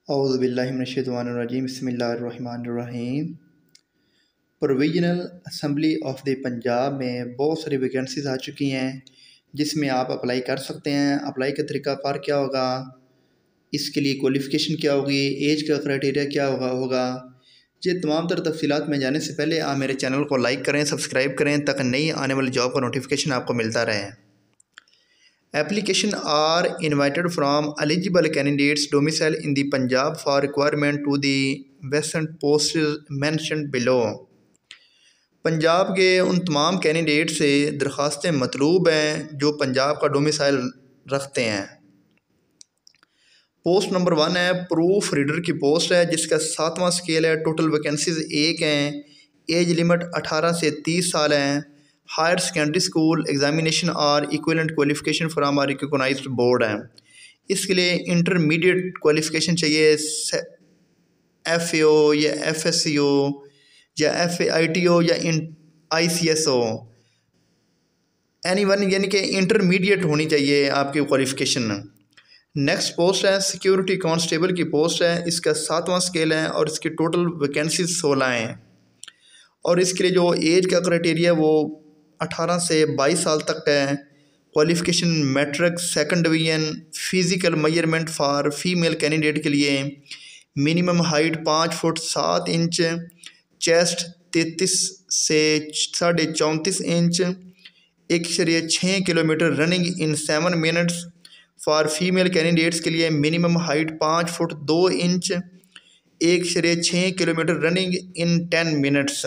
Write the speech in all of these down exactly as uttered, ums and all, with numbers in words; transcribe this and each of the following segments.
औज़ुबिल्लाहिमिनश्शैतानिर्रजीम बिस्मिल्लाहिर्रहमानिर्रहीम। Provisional assembly of the Punjab में बहुत सारी वैकेंसीज़ आ चुकी हैं जिसमें आप अप्लाई कर सकते हैं। अप्लाई का तरीका कार क्या होगा, इसके लिए क्वालिफ़िकेशन क्या होगी, एज का क्राइटेरिया क्या होगा होगा ये तमाम तर तफसीलात में जाने से पहले आप मेरे चैनल को लाइक करें, सब्सक्राइब करें ताकि नई आने वाली जॉब का नोटिफिकेशन आपको मिलता रहे। Application are invited from eligible candidates domicile in the Punjab for requirement to the vacant posts mentioned below। Punjab के उन तमाम कैंडिडेट से दरख्वास्तें मतलूब हैं जो पंजाब का डोमिसाइल रखते हैं। पोस्ट नंबर वन है प्रूफ रीडर की पोस्ट है जिसका सातवां स्केल है। टोटल वैकेंसीज एक हैं। एज लिमिट अठारह से तीस साल हैं। हायर सेकेंडरी स्कूल एग्जामिनेशन और equivalent qualification from a recognised board है। इसके लिए इंटरमीडिएट क्वालिफ़िकेशन चाहिए, एफ ए ओ या एफ एस सी ओ या F A I T O या I C S O, any one, यानी कि इंटरमीडिएट होनी चाहिए आपकी क्वालिफ़िकेशन। नेक्स्ट पोस्ट है सिक्योरिटी कांस्टेबल की पोस्ट है। इसका सातवां स्केल है और इसकी टोटल वैकेंसी सोलह हैं। और इसके लिए जो एज का क्राइटेरिया वो अठारह से बाईस साल तक है। Qualification matric second division. Physical measurement for female candidate के लिए मिनिमम हाइट पाँच फुट सात इंच, चेस्ट तैंतीस से साढ़े चौंतीस इंच, एक शरीय छः kilometre running in seven minutes. For female candidates के लिए मिनिमम हाइट पाँच फुट दो इंच, एक शरीय छः kilometre running in ten minutes.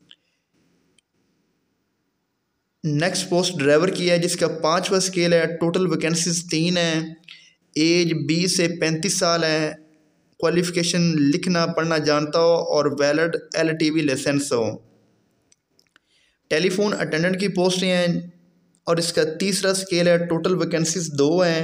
Next post driver की है जिसका पाँचवा स्केल है। टोटल वैकेंसीज तीन हैं। एज बीस से पैंतीस साल है। क्वालिफ़िकेशन लिखना पढ़ना जानता हो और valid L T V licence हो। टेलीफोन अटेंडेंट की पोस्ट हैं और इसका तीसरा स्केल है। टोटल वैकेंसीज दो हैं।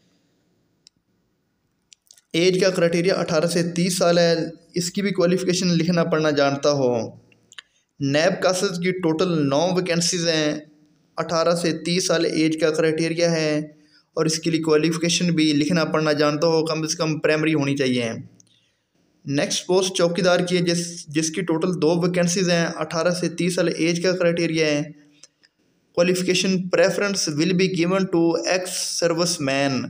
एज का क्राइटेरिया अठारह से तीस साल है। इसकी भी क्वालिफ़िकेशन लिखना पढ़ना जानता हो। नैब कासेस की टोटल नौ वैकेंसीज हैं। अठारह से तीस साल एज का क्राइटेरिया है और इसके लिए क्वालिफ़िकेशन भी लिखना पढ़ना जानता हो, कम से कम प्राइमरी होनी चाहिए। नेक्स्ट पोस्ट चौकीदार की है जिस जिसकी टोटल दो वैकेंसीज हैं। अठारह से तीस साल एज का क्राइटेरिया है। Qualification preference will be given to ex service man.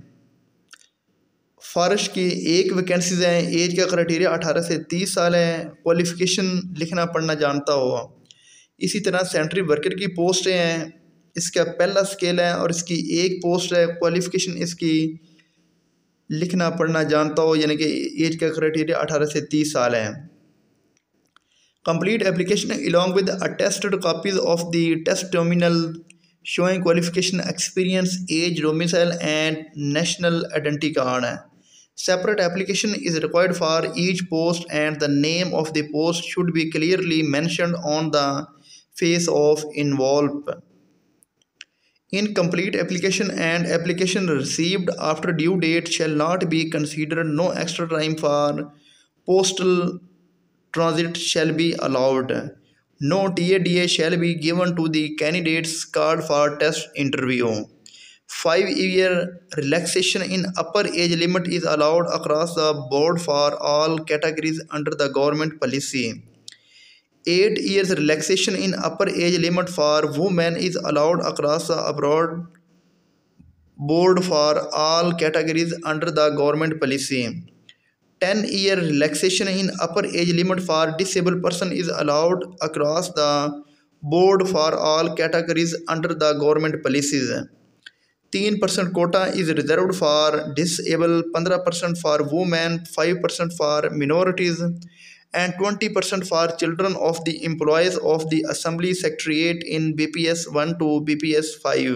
फारिश की एक वैकेंसीज हैं। एज का क्राइटेरिया अठारह से तीस साल है। क्वालिफ़िकेशन लिखना पढ़ना जानता हो। इसी तरह सेंट्री वर्कर की पोस्टें हैं। इसका पहला स्केल है और इसकी एक पोस्ट है। क्वालिफ़िकेशन इसकी लिखना पढ़ना जानता हो, यानी कि एज का क्राइटेरिया अठारह से तीस साल है। Complete application along with attested copies of the testimonial showing qualification experience age domicile and national identity card है। Separate application is required for each post and the name of the post should be clearly mentioned on the face of envelope. Incomplete application and application received after due date shall not be considered. No extra time for postal transit shall be allowed. No T A D A shall be given to the candidates called for test interview. Five year relaxation in upper age limit is allowed across the board for all categories under the government policy. Eight years relaxation in upper age limit for women is allowed across the abroad board for all categories under the government policy. Ten year relaxation in upper age limit for disabled person is allowed across the board for all categories under the government policies. तीन percent quota is reserved for disable, पंद्रह percent for women, five percent for minorities and twenty percent for children of the employees of the assembly secretariat in B P S one to B P S five.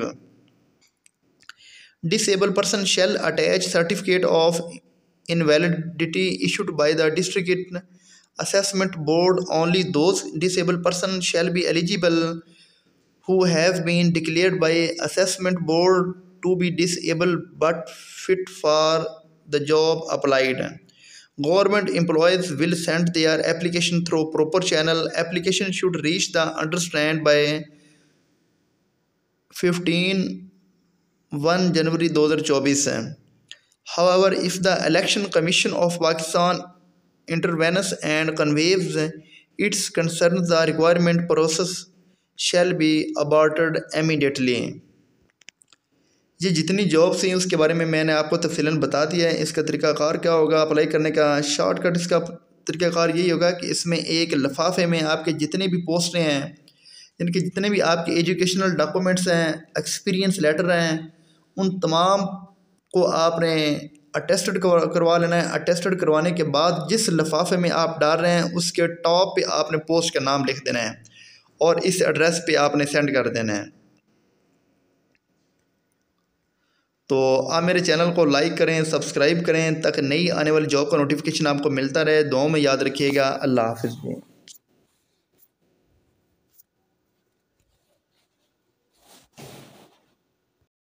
Disable person shall attach certificate of invalidity issued by the district assessment board. Only those disable person shall be eligible who have been declared by assessment board to be disabled but fit for the job applied. Government employees will send their application through proper channel. Application should reach the understand by fifteen one जनवरी दो हज़ार चौबीस है। However, if the Election Commission of Pakistan intervenes and conveys its concerns, the requirement process shall be aborted immediately. ये जितनी jobs हैं उसके बारे में मैंने आपको तफसीलन बता दिया है। इसका तरीक़ाकार क्या होगा अप्लाई करने का, शॉर्टकट इसका तरीक़ाकार यही होगा कि इसमें एक लिफाफे में आपके जितने भी पोस्टें हैं, इनके जितने भी आपके एजुकेशनल डॉक्यूमेंट्स हैं, एक्सपीरियंस लेटर हैं, उन तमाम को आपने अटेस्टेड करवा लेना है। अटेस्टेड करवाने के बाद जिस लिफाफे में आप डाल रहे हैं उसके टॉप पे आपने पोस्ट का नाम लिख देना है और इस एड्रेस पे आपने सेंड कर देना है। तो आप मेरे चैनल को लाइक करें, सब्सक्राइब करें ताकि नई आने वाली जॉब का नोटिफिकेशन आपको मिलता रहे। दुआओं में याद रखिएगा। अल्लाह हाफ़िज़।